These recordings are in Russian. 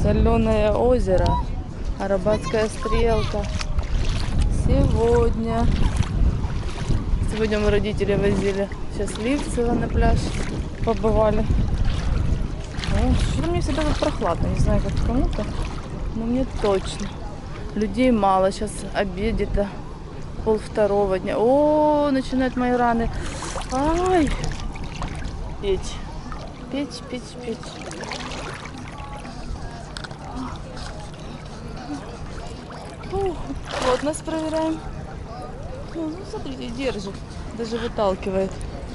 Соленое озеро, Арабатская стрелка. Сегодня мы родители возили Счастливцева на пляж, побывали. Что-то мне всегда тут прохладно, не знаю, как кому-то, но мне точно. Людей мало, сейчас обед где-то 1:30 дня. О, начинают мои раны. Ай! Петь. Вот нас проверяем. Ну, смотрите, держит. Даже выталкивает.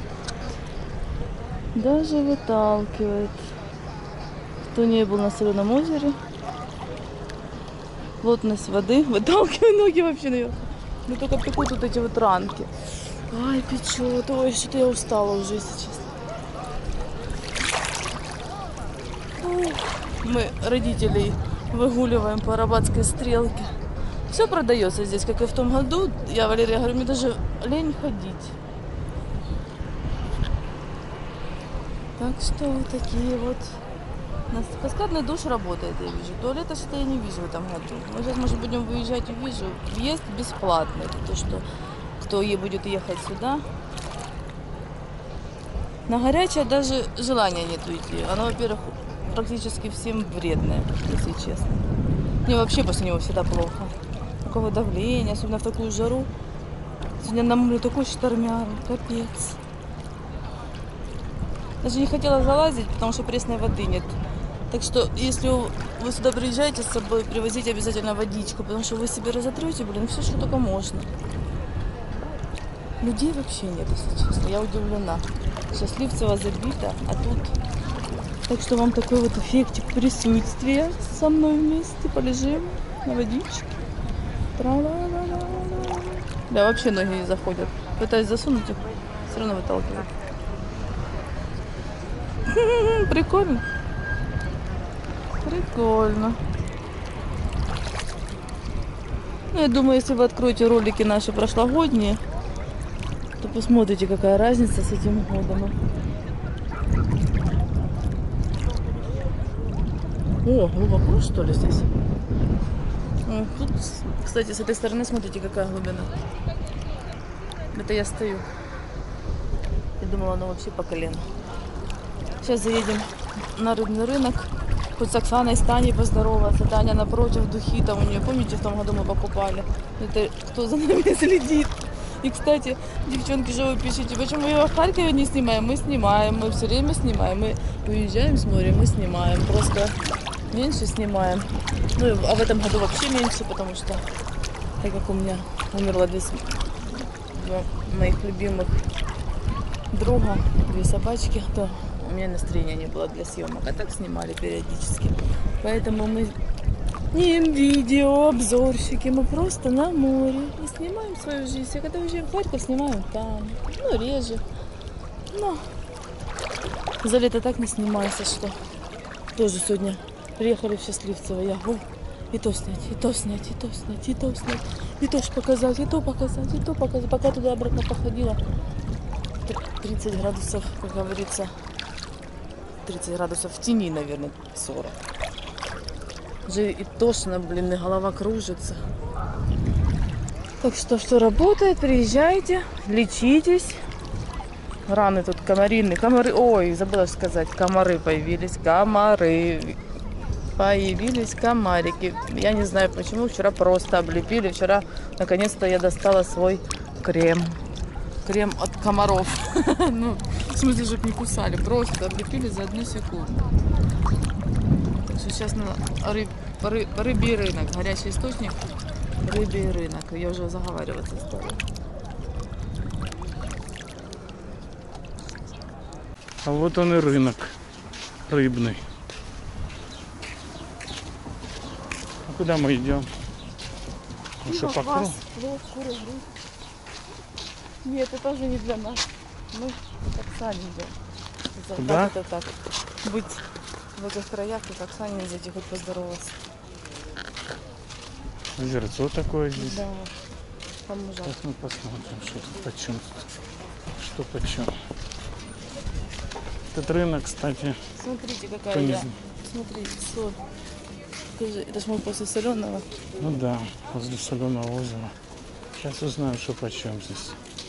Кто не был на соленом озере. Плотность воды. Выталкивает ноги вообще наверх. Ну только пекут вот эти вот ранки. Ай, печет. Ой, что-то я устала уже, если честно. Мы родителей выгуливаем по Арабатской стрелке. Все продается здесь, как и в том году. Я Валерия говорю, мне даже лень ходить. Так что вот такие вот. У нас каскадный душ работает, я вижу. Туалета что-то я не вижу в этом году. Мы сейчас, может, будем выезжать, увижу. Въезд бесплатный. То, что кто будет ехать сюда. На горячее даже желания нет идти. Оно, во-первых, практически всем вредное, если честно. Мне вообще после него всегда плохо. Такого давления, особенно в такую жару. Сегодня на море такой штормяр, капец. Даже не хотела залазить, потому что пресной воды нет. Так что, если вы сюда приезжаете, с собой привозите обязательно водичку, потому что вы себе разотрете, все, что только можно. Людей вообще нет, если честно. Я удивлена. Счастливцева забита, а тут... Так что вам такой вот эффектик присутствия со мной вместе. Полежим на водичке. Да, вообще ноги не заходят. Пытаюсь засунуть их, все равно выталкивают. Прикольно. Ну, я думаю, если вы откроете ролики наши прошлогодние, то посмотрите, какая разница с этим годом. О, глубоко, что ли, здесь? Тут, кстати, с этой стороны, смотрите, какая глубина. Это я стою. Я думала, оно вообще по колено. Сейчас заедем на рыбный рынок. Хоть с Оксаной, с Таней поздороваться. Таня напротив, духи там у нее. Помните, в том году мы покупали? Это кто за нами следит? И, кстати, девчонки же вы пишите, почему мы его в Харькове не снимаем? Мы снимаем, мы все время снимаем. Мы уезжаем с моря, мы снимаем. Просто меньше снимаем. Ну, а в этом году вообще меньше, потому что, так как у меня умерло два моих любимых друга, 2 собачки, то у меня настроения не было для съемок. А так снимали периодически. Поэтому мы не видеообзорщики, мы просто на море и снимаем свою жизнь. А когда уезжаем в Харьков, снимаем там. Ну, реже. Но за лето так не снимается, что тоже сегодня приехали в Счастливцево. Я и то снять, и то снять, и то снять, и то снять, и то показать, и то показать, и то показать. Пока туда-обратно походила, 30 градусов, как говорится, 30 градусов в тени, наверное, 40. Уже и тошно, блин, и голова кружится. Так что работает, приезжайте, лечитесь. Раны тут комариные, ой, забыла сказать, комары появились, комарики. Я не знаю почему, вчера просто облепили, вчера наконец-то я достала свой крем от комаров. Ну, в смысле, чтобы не кусали, просто облепили за 1 секунду. Так что сейчас на рыбий рынок, горячий источник, рыбий рынок. Я уже заговариваться стала. А вот он и рынок рыбный. А куда мы идем? Ну что, покров? Нет, это тоже не для нас. Мы к Оксане идем. Куда? Это так. Быть в этих краях, и к Оксане зайти хоть поздороваться. Озерцо такое здесь. Да. Там ужасно. Сейчас мы посмотрим, что тут почем. Что почем. Этот рынок, кстати. Смотрите, какая я. Смотрите, соль. скажи, это ж мы после соленого. Ну да, возле соленого озера. Сейчас узнаю, что почем здесь.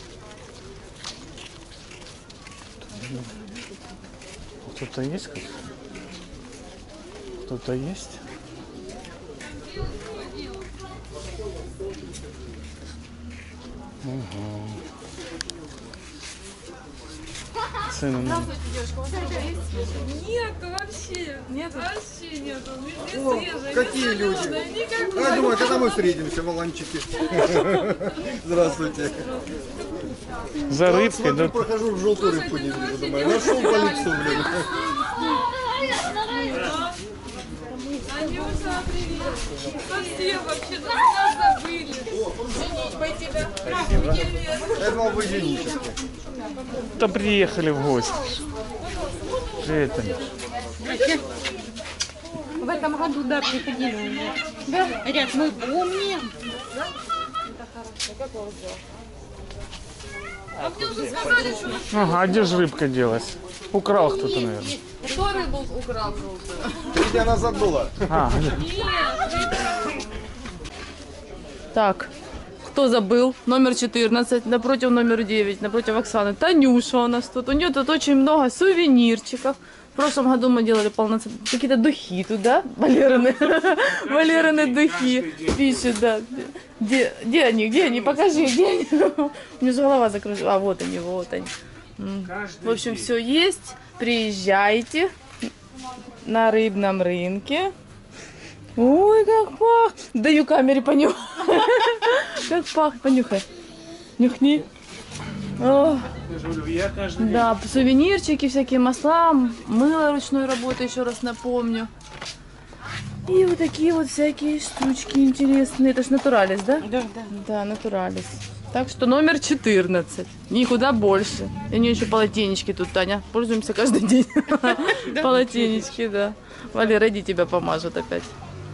Кто-то есть? Кто-то есть? Угу. Цены на... Нет, вообще. Нет, вообще нет. О, какие люди. Я думаю, когда мы встретимся, Воланчики. Здравствуйте. За рыбкой, Смотрю, да? прохожу, в желтую рыбку не вижу. Думаю, нашел по лицу, блин. Анюша, привет. Совсем вообще нас забыли. Я думал, вы генически. Да приехали в гости. Привет, Таня. В этом году, да, приходили. Да, ряд мы помним. А мне уже сказали, что Ага, а где же рыбка делась? Украл кто-то, наверное. Кто рыбу украл желтую? 3 дня назад была. А, Так, кто забыл? Номер 14, напротив номер 9, напротив Оксаны. Танюша у нас тут. У нее тут очень много сувенирчиков. В прошлом году мы делали полноценные какие-то духи тут, да? Валерины. Валерины духи. Пишет, да. Где они? Где они? Покажи, где они? У меня же голова закружила. А, вот они, вот они. В общем, все есть. Приезжайте на рыбном рынке. Ой, как пахнет. Даю камере понюхать. Как пахнет. Понюхай. Нюхни. О, я каждый да, сувенирчики, всякие масла, мыло ручной работы, еще раз напомню. И вот такие вот всякие штучки интересные. Это ж натуралис, да? Да, да. Да, натуралис. Так что номер 14. Никуда больше. И у нее еще полотенечки тут, Таня. Пользуемся каждый день. Полотенечки, да. Валера, иди тебя помажут опять.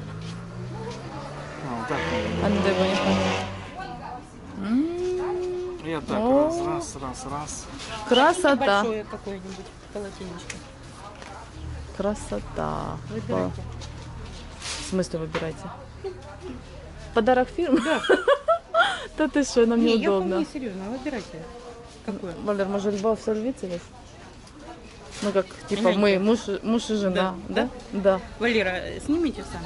А ну дай понюхай. Я так, О. раз. Красота. Большое какое-нибудь полотенечко. Красота. Выбирайте. В смысле выбирайте? Подарок фирмы? Да. Да ты что, нам Не, я неудобно. вполне серьезно, выбирайте. Какое? Валер, может, любовь сорвется здесь? Ну как, типа Гляньте. мы муж и жена, да? Да. Валера, снимите сами.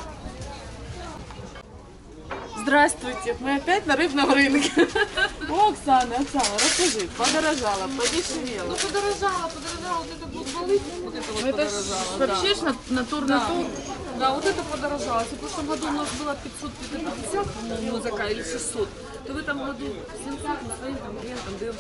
Здравствуйте, мы опять на рыбном рынке. О, Оксана, расскажи, подорожала, подешевела. ну подорожало, вот это вот балык, вот это вот Это ж подорожало. вообще ж натур. Да, вот это подорожало. Если в прошлом году у нас было 550, по-моему, мы заказали, или 600, то в этом году 700 мы своим там клиентам даем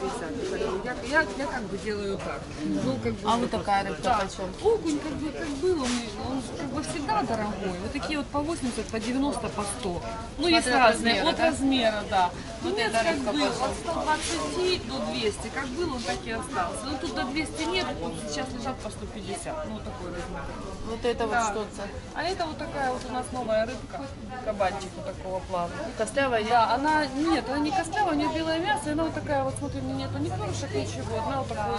650. Я как бы делаю так. Ну, как бы, А вот такая рыбка да. почем? Окунь как был у меня, он как бы всегда дорогой. Вот такие вот по 80, по 90, по 100. Ну, есть от разные, размера, от да? размера, да. Ну, Вот нет, эта как рыбка был, почем? от 120 до 200. Как был, он так и остался. Ну, тут до 200 нет, вот сейчас лежат по 150. Ну, такой размер. Вот это вот Да. что-то. А это вот такая вот у нас новая рыбка, кабанчик вот такого плана. Костлявая? Да, она, нет, она не костлявая, у нее белое мясо, и она вот такая, вот смотри, нету ни перышек, ничего, она вот такой.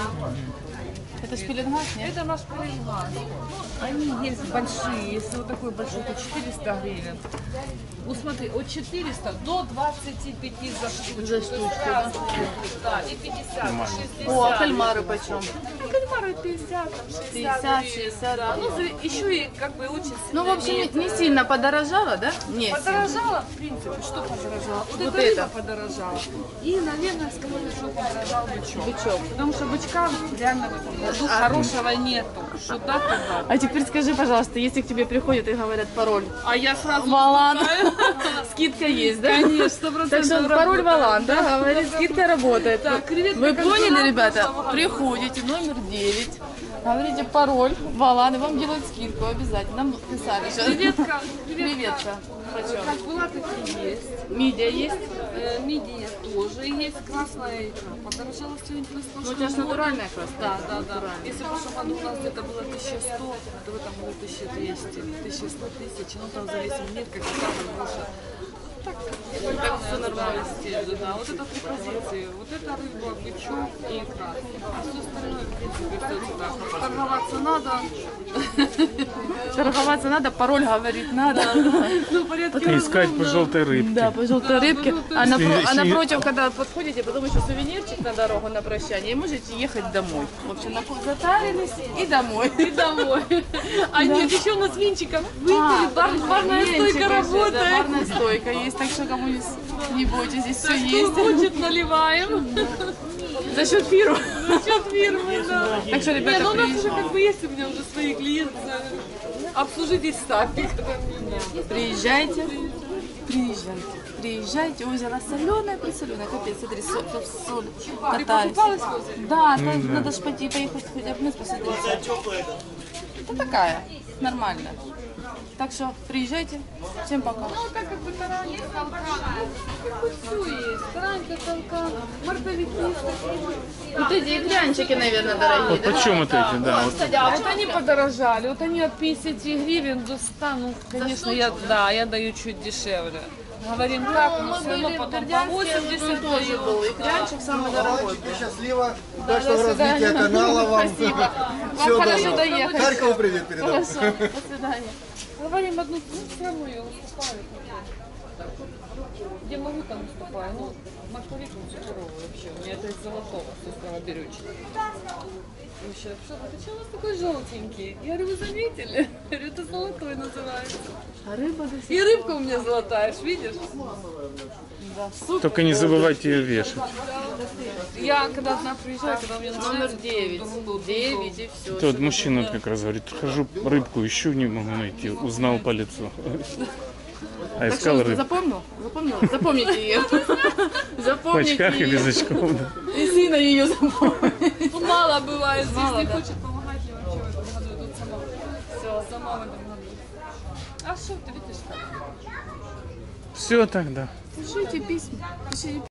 Это шпилингас, нет? Это наш пеленгас. Они есть большие, если вот такой большой, то 400 гривен. Ну смотри, от 400 до 25 за штучку. За штучку, да? Да, и 50, и 60. О, а кальмары почем? Кальмары 50, там, 60, 50, гривен. 60. Да, ну еще и как бы очень сильно. Ну, в общем, имеет, не сильно подорожало, да? Не сильно. подорожало, в принципе, что подорожало? Вот, Вот эта это. рыба подорожала. И, наверное, сказали, что подорожал бычок. Бычок. Потому что бычка реально в этом году хорошего нету. Что да, то да. А теперь скажи, пожалуйста, если к тебе приходят и говорят пароль, А я сразу Валан, скидка есть, да? Конечно, 100% Так что пароль работает. Валан, да, говорит, скидка работает. Так, креветка Вы как поняли, была, ребята? пошла. Приходите, номер 9, говорите пароль Валан, и вам делают скидку обязательно. Нам писали сейчас. Креветка, Креветка. Почем? как была, так и есть. Мидия есть? Мидия тоже есть, красная икра. Подорожала сегодня в Ну, у тебя же натуральная красная. Да. Если в прошлом году у нас где-то было 1100, то в этом году 1200, 1100 тысяч, ну там зависит нет, как там больше. Так все нормально. Да, вот это три позиции. Вот это рыба, бычок и икра. А все остальное принципе, все туда. Торговаться надо. Торговаться надо, пароль говорить надо. Ну, порядке Искать по желтой рыбке. Да, по желтой рыбке. А Если- напротив, когда подходите, потом еще сувенирчик на дорогу на прощание, и можете ехать домой. В общем, затарились и домой. и домой. А нет, еще у нас винчиков выпили, барная Венчик стойка еще, да, работает. барная стойка есть, так что кому не бойтесь, здесь все Кто есть. хочет, наливаем. За счет фирмы. За счет фирмы, да. Так что, Не, ребята, ну у нас уже приезжайте. как бы есть у меня уже свои клиенты. Обслужитесь сами. Приезжайте. Приезжайте, озеро соленое, присоленое, капец, смотри, соль, Ты катаюсь. покупалась в озере? Да, надо ж поехать хотя бы вниз посмотреть. Это такая, нормальная. Так что приезжайте, всем пока. Ну, так как бы таранька, толкан, как бы все есть. Таранька, толкан, морковики. Вот эти икрянчики, наверное, дорогие. Вот почем вот эти, да? Вот. Кстати, А вот они подорожали, вот они от 50 гривен до 100, ну, конечно, я даю чуть дешевле. Говорим так, но все равно потом по 80 тоже даю. был икрянчик самый дорогой. Мальчики, счастливо, До удачного свидания. развития канала вам. Спасибо. Всего Вам хорошо доброго. доехать. Харькову привет передам. Хорошо, до свидания. Говорим одну, ну, все равно я уступаю. Где могу, там уступаю. Ну, морковик он суперовый вообще. У меня это из золотого, с острова Берючи. Вообще, что, ты у нас такой желтенький? Я говорю, вы заметили? Я говорю, это золотой называется. А рыба до сих И рыбка у меня золотая, ж видишь? Да, супер. Только не забывайте ее вешать. Я когда одна приезжаю, когда у меня Номер начинается... 9. 9 и все. Тот мужчина вот как раз говорит, хожу рыбку ищу, не могу найти. Узнал по лицу. А Так искал что, рыбку. запомнил? Запомнил? Запомните ее. В Запомните очках и без ее. очков. Да. И сына ее запомнить. Ну, мало бывает, здесь Мало, не да. хочет помогать мне вообще в этом году. Я тут сама. Все, сама в этом году. А что ты видишь как? Все тогда. Пишите письма. Пишите